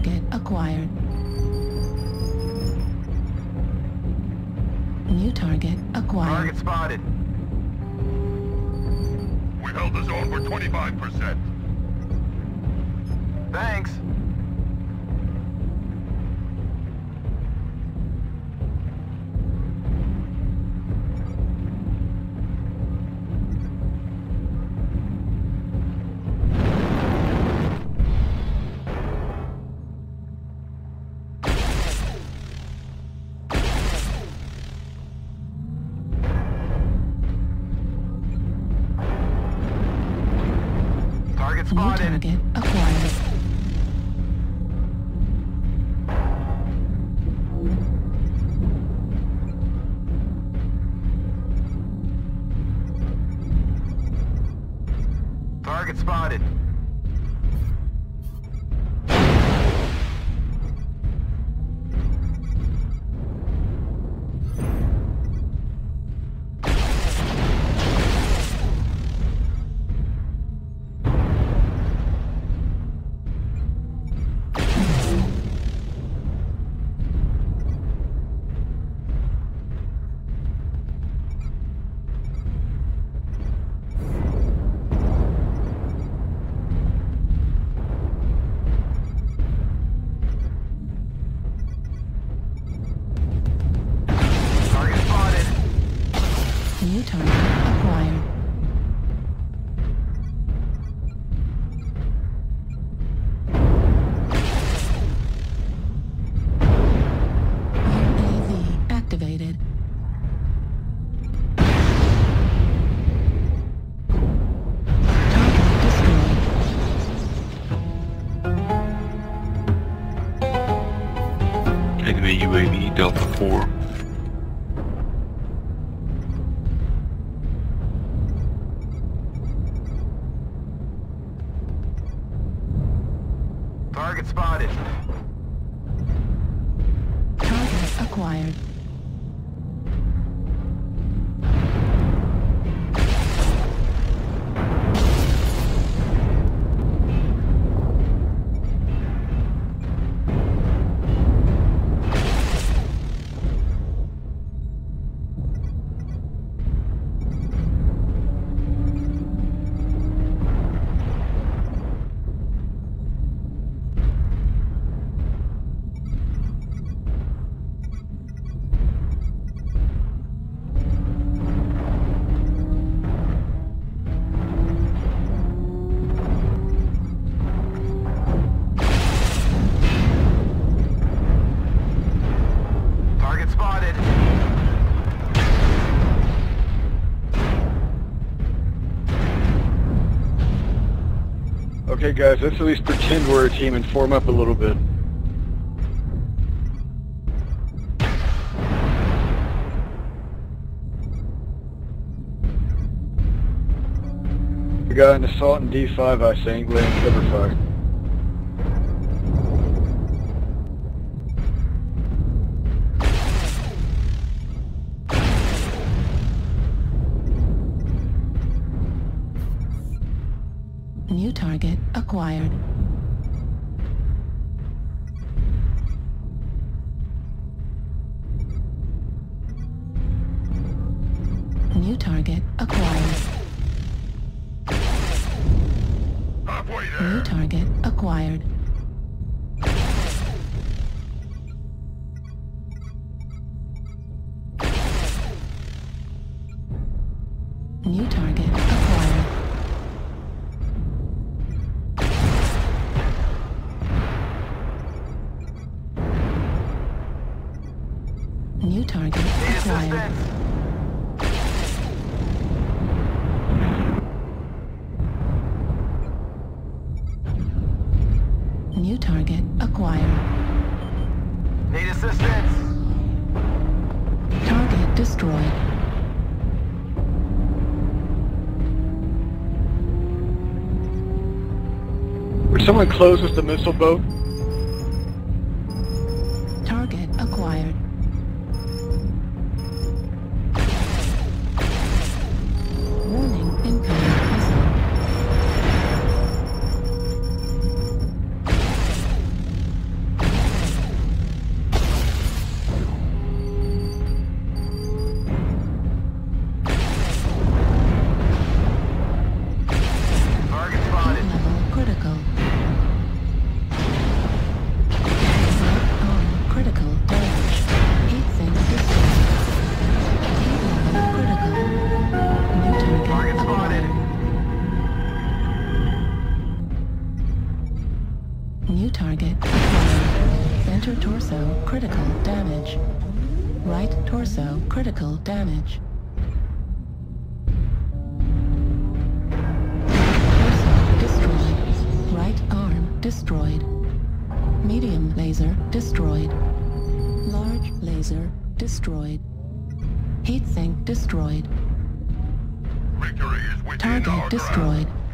target acquired. New target acquired. Target spotted. We held the zone for 25%. Thanks. Target New spotted. target acquired. Target spotted. Target spotted. New target acquired. UAV activated. Target destroyed. Enemy UAV Delta 4. Target spotted. Target acquired. Target spotted. Okay guys, let's at least pretend we're a team and form up a little bit. We got an assault in D5, I think, laying cover fire. New target acquired. New target acquired. Halfway New there. target acquired. New target acquired. New target Need acquired. assistance. New target acquired. Need assistance. Target destroyed. Would someone close with the missile boat? Target acquired. Warning, incoming missile. New target acquired. Center torso critical damage. Right torso critical damage. Torso destroyed. Right arm destroyed. Medium laser destroyed. Large laser destroyed. Heatsink destroyed. Victory is within Target our grasp. destroyed.